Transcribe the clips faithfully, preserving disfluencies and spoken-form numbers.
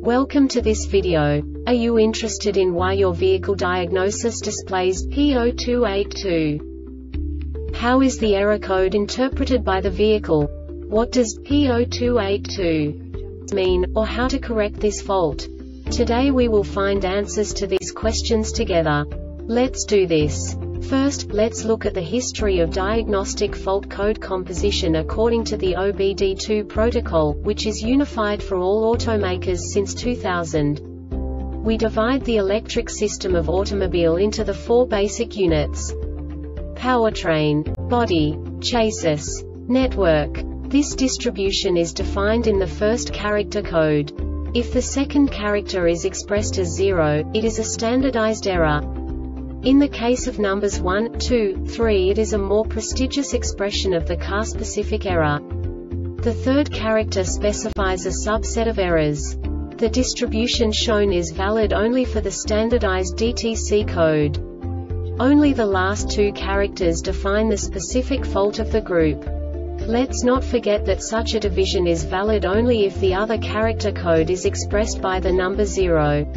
Welcome to this video. Are you interested in why your vehicle diagnosis displays P zero two eight two? How is the error code interpreted by the vehicle? What does P zero two eight two mean, or how to correct this fault? Today we will find answers to these questions together. Let's do this. First, let's look at the history of diagnostic fault code composition according to the O B D two protocol, which is unified for all automakers since two thousand. We divide the electric system of automobile into the four basic units: powertrain, body, chassis, network. This distribution is defined in the first character code. If the second character is expressed as zero, it is a standardized error. In the case of numbers one, two, three, it is a more prestigious expression of the car-specific error. The third character specifies a subset of errors. The distribution shown is valid only for the standardized D T C code. Only the last two characters define the specific fault of the group. Let's not forget that such a division is valid only if the other character code is expressed by the number zero.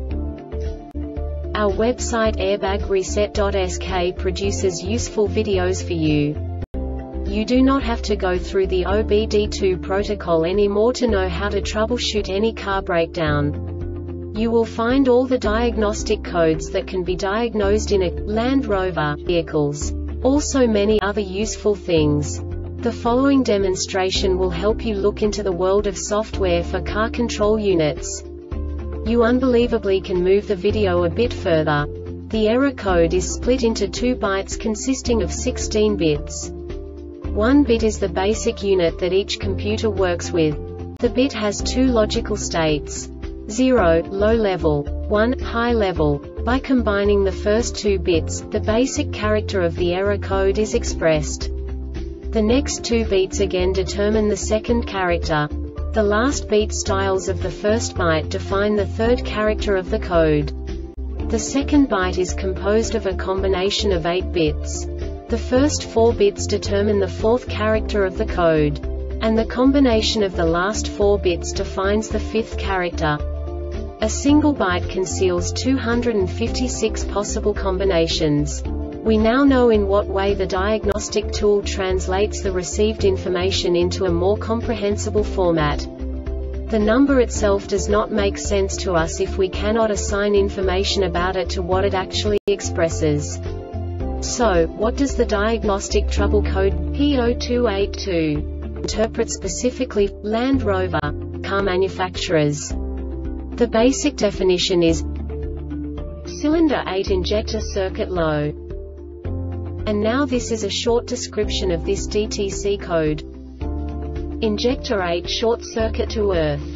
Our website airbag reset dot S K produces useful videos for you. You do not have to go through the O B D two protocol anymore to know how to troubleshoot any car breakdown. You will find all the diagnostic codes that can be diagnosed in a Land Rover vehicles. Also many other useful things. The following demonstration will help you look into the world of software for car control units. You unbelievably can move the video a bit further. The error code is split into two bytes consisting of sixteen bits. One bit is the basic unit that each computer works with. The bit has two logical states: zero, low level, one, high level. By combining the first two bits, the basic character of the error code is expressed. The next two bits again determine the second character. The last beat styles of the first byte define the third character of the code. The second byte is composed of a combination of eight bits. The first four bits determine the fourth character of the code. And the combination of the last four bits defines the fifth character. A single byte conceals two hundred fifty-six possible combinations. We now know in what way the diagnostic tool translates the received information into a more comprehensible format. The number itself does not make sense to us if we cannot assign information about it to what it actually expresses. So, what does the diagnostic trouble code P zero two eight two interpret specifically for Land Rover car manufacturers? The basic definition is cylinder eight injector circuit low. And now this is a short description of this D T C code. Injector eight short circuit to earth.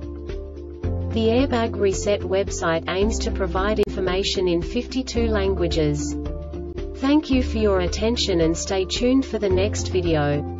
The Airbag Reset website aims to provide information in fifty-two languages. Thank you for your attention and stay tuned for the next video.